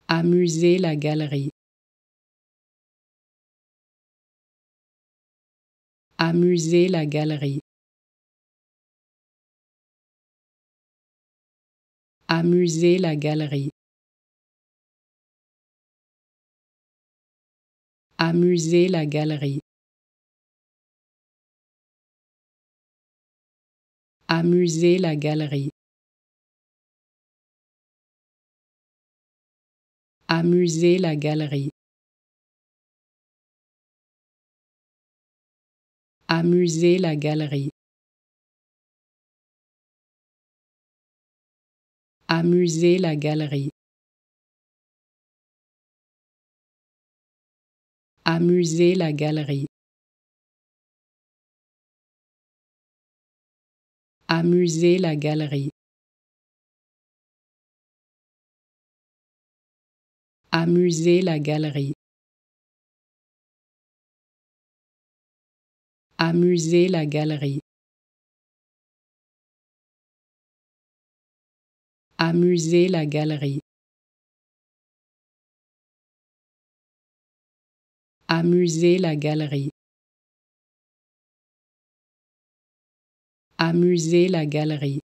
Amuser la galerie. Amuser la galerie. Amuser la galerie. Amuser la galerie. Amuser la galerie. Amuser la galerie. Amuser la galerie. Amuser la galerie. Amuser la galerie. Amuser la galerie. Amuser la galerie. Amuser la galerie. Amuser la galerie. Amuser la galerie. Amuser la galerie.